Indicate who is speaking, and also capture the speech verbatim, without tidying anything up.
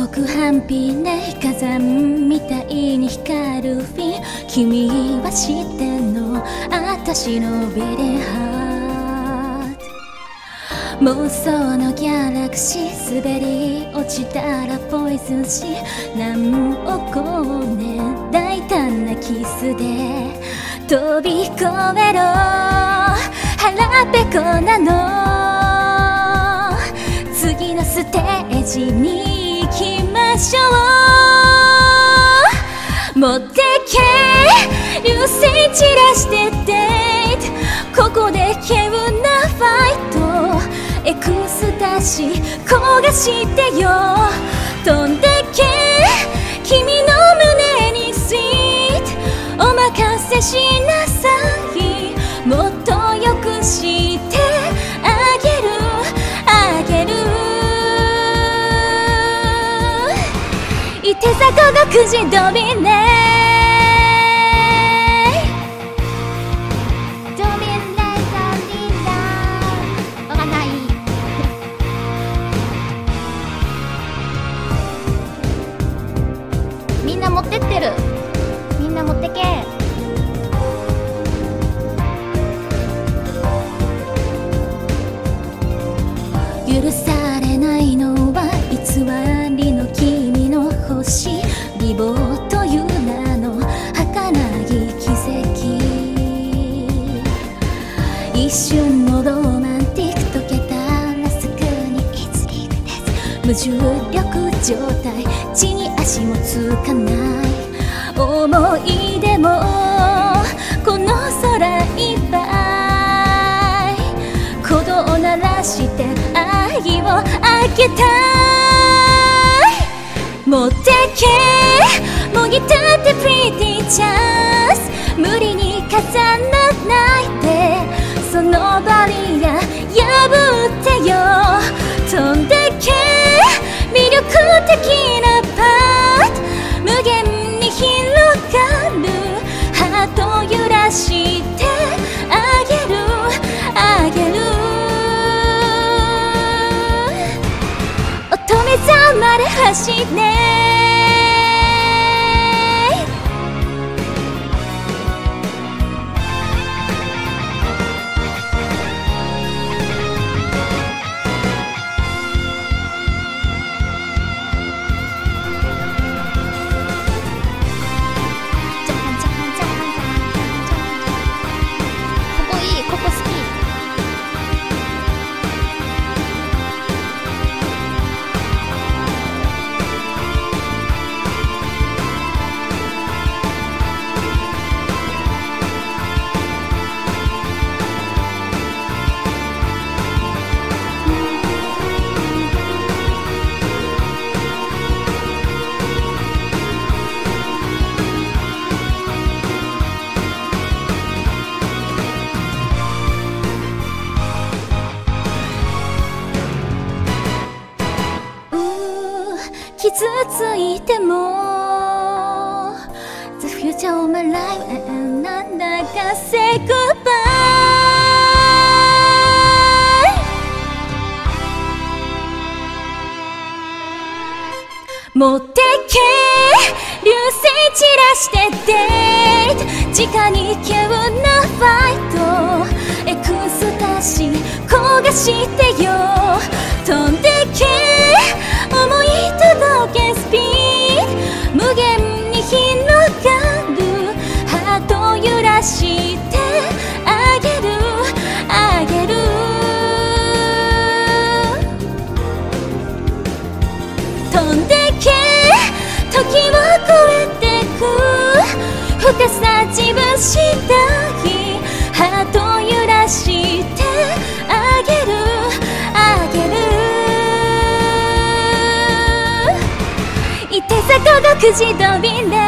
Speaker 1: 極半飛ね火山みたいに光るフィン、君は知ってんの私のビリーハート、妄想のギャラクシー滑り落ちたらポイズンし、何億年大胆なキスで飛び越えろ、腹ペコなの、次のステージに行きましょう。持ってけ流星散らしてデート、ここで稀有なファイト、エクスタシー焦がしてよ、飛んでけ君の胸にスイート、お任せしなさい、もっとよくしてあげるあげる、いて座こがくじドミネドミネドミネわかんないみんな持ってってる、みんな持ってけ。許されないのは偽りの君の星、美貌という名の儚い奇跡、一瞬のロマンティック溶けたらすぐにいついるです、無重力状態、地に足もつかない思い出もこの空いっぱい、鼓動鳴らして愛をあげたい、持ってけもぎたってプリティチャンス、無理に重ならないでそのバリア破ってよ、飛んでけ魅力的なパート、無限に広がるハートを揺らしてあげるあげる、乙女座まで走れ、傷ついても The future of my life and なんだか say goodbye、 持ってけ流星散らしてデート、直に稀有なファイト、エクスタシー焦がしてよ、飛んでけ思い届けスピード、無限に広がるハートを揺らしてあげるあげる、飛んでけ時を超えてく深さ自分次第、ハートを揺らしてあげるあげる、いて座こがくじドミネ